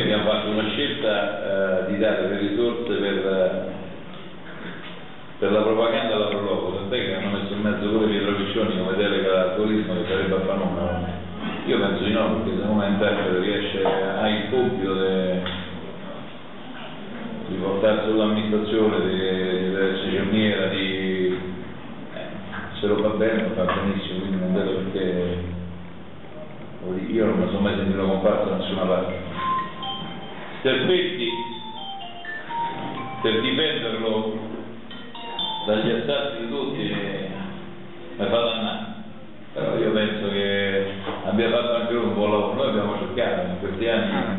abbiamo fatto una scelta di dare le risorse per la propaganda alla Proloco, tant'è che hanno messo in mezzo pure Pietro Piccioni come delega al turismo, che sarebbe a fare nulla. Io penso di no, perché se uno interprete riesce, ha il compito di portare sull'amministrazione, di essere cerniera, se lo fa bene lo fa benissimo, quindi non vedo perché io non mi sono mai sentito comparso da nessuna parte. Serpetti, per difenderlo dagli assalti di tutti mi fa dannare, però io penso che abbia fatto anche lui un buon lavoro. Noi abbiamo cercato in questi anni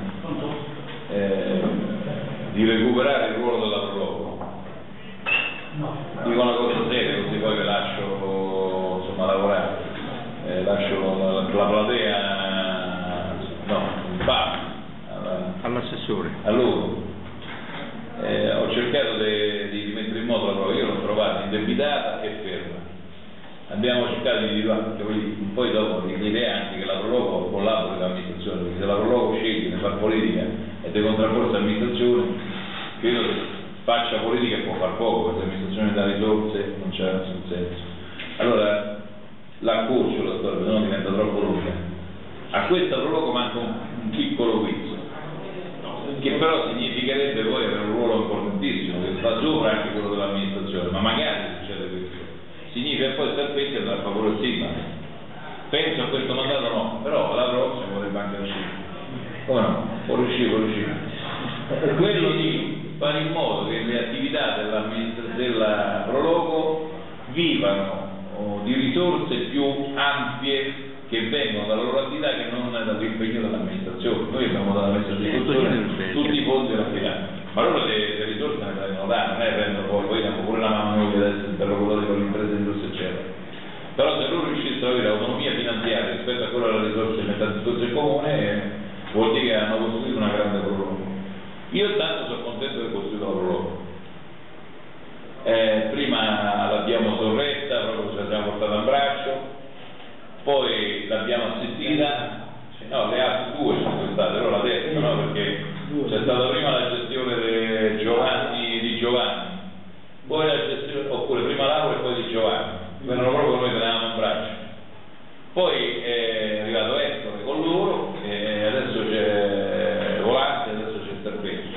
di recuperare il ruolo della Proloco. Dico una cosa seria, così poi vi lascio insomma lavorare, lascio la platea, no, in pace all'assessore, a loro. Ho cercato di mettere in moto la Proloco, io l'ho trovata indebitata e ferma. Abbiamo cercato di individuare, poi dopo l'idea anche che la Proloco collabori con l'amministrazione, perché se la Proloco sceglie di fare politica e di contrapporsi all'amministrazione, credo che faccia politica e può far poco, perché l'amministrazione dà risorse non c'è nessun senso. Allora l'accorcio la storia, se no diventa troppo lunga. A questa Proloco manca un piccolo quiz, che però significherebbe poi avere un ruolo importantissimo, che sta sopra anche quello dell'amministrazione, ma magari succede questo. Significa poi Serpetti andrà a favore del sindaco. Penso a questo mandato no, però alla prossima vorrebbe anche uscire. Come no? Può riuscire. Quello di fare in modo che le attività della Proloco vivano di risorse più ampie che vengono dalla loro attività che non dall'impegno dell'amministrazione. Noi abbiamo dato la messa a disposizione tutti i fondi dell'attività, ma loro le risorse ne prendono da, non è prendono poi diamo pure la mano noi che adesso interlocutori con l'impresa industria eccetera. Però se loro riuscissero ad avere autonomia finanziaria rispetto a quella delle risorse messe a disposizione comune, vuol dire che hanno costruito una grande Proloco. Io intanto sono contento di aver costruito la Proloco. Prima l'abbiamo sorretta, proprio ce l'abbiamo portata a braccio, poi l'abbiamo assistita, no, le altre due sono state, però la terza no, perché c'è stata prima la gestione di Giovanni, poi la gestione, oppure prima Laura e poi di Giovanni, vengono proprio noi tenevamo in braccio, poi è arrivato Ettore con loro e adesso c'è Volante, adesso c'è Serpetti.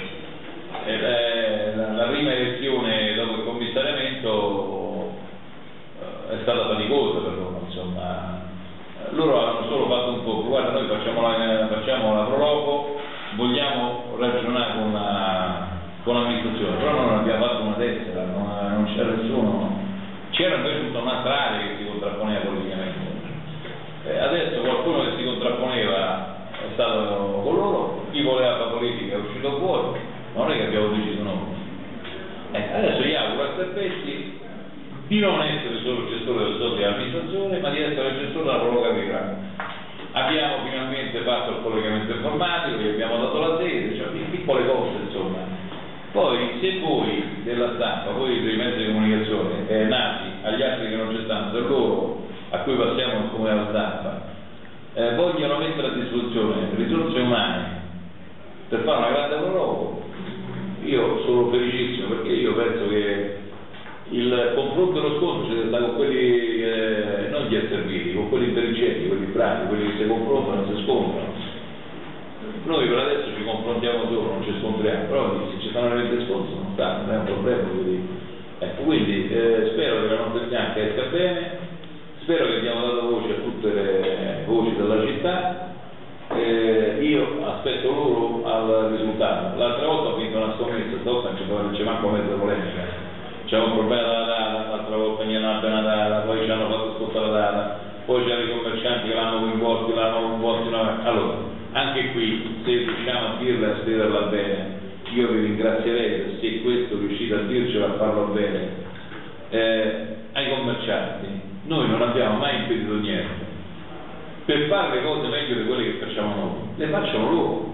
La prima elezione dopo il commissariamento è stata faticosa per loro, insomma. Loro hanno solo fatto un po', guarda, noi facciamo la Proloco, vogliamo ragionare con l'amministrazione, però non abbiamo fatto una tessera, non c'era nessuno, c'era invece tutta un'altra area che si contrapponeva politicamente. Adesso qualcuno che si contrapponeva è stato con loro, chi voleva fare politica è uscito fuori, ma non è che abbiamo deciso noi. Adesso gli auguro a Serpetti di non essere solo gestore del soldi dell'amministrazione, ma di essere gestore della Proloco Agricole. Abbiamo finalmente fatto il collegamento informatico, gli abbiamo dato la sede, cioè piccole cose insomma. Poi se voi della stampa, voi dei mezzi di comunicazione, nati agli altri che non c'è stanno, se loro a cui passiamo il comune della stampa, vogliono mettere a disposizione risorse umane per fare una grande Proloco, io sono felicissimo, perché io penso che il confronto e lo scontro c'è stato con quelli non gli asserviti, con quelli intelligenti, quelli bravi, quelli che si confrontano e si scontrano. Noi per adesso ci confrontiamo solo, non ci scontriamo, però se ci sono elementi di scontro non è un problema. Quindi spero che la notte bianca esca bene, spero che abbiamo dato voce a tutte le voci della città. Io aspetto loro al risultato. L'altra volta ho vinto una scommessa, stavolta non c'è manco mezza polemica. C'è un problema della data, l'altra volta mi hanno appena data, poi ci hanno fatto ascoltare la data, poi c'erano i commercianti che l'hanno coinvolti, allora, anche qui, se riusciamo a dirla e a scriverla bene, io vi ringrazierei se questo riuscite a dircelo, a farlo bene, ai commercianti. Noi non abbiamo mai impedito niente. Per fare le cose meglio di quelle che facciamo noi, le facciano loro.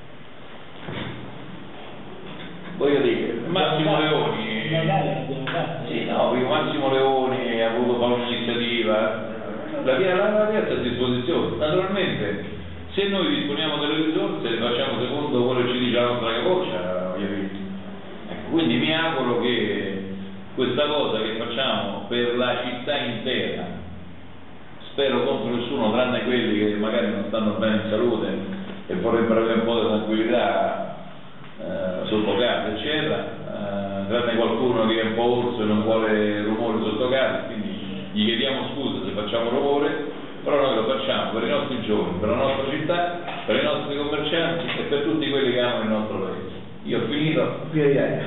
Voglio dire, Massimo Leoni, sì, no, Massimo Leoni ha voluto fare un'iniziativa, la piazza a disposizione. Naturalmente, se noi disponiamo delle risorse, le facciamo secondo quello che qui c'è la nostra capoccia, ecco, quindi mi auguro che questa cosa che facciamo per la città intera, spero contro nessuno tranne quelli che magari non stanno bene in salute e vorrebbero avere un po' di tranquillità sotto casa eccetera, tranne qualcuno che è un po' orso e non vuole rumore sotto casa, quindi gli chiediamo scusa se facciamo rumore, però noi lo facciamo per i nostri giovani, per la nostra città, per i nostri commercianti e per tutti quelli che amano il nostro paese. Io ho finito e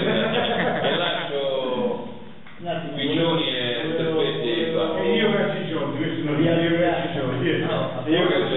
lascio Pigioni e Serpetti qua. E io grazie Giorgio, io sono io grazie Giorgio.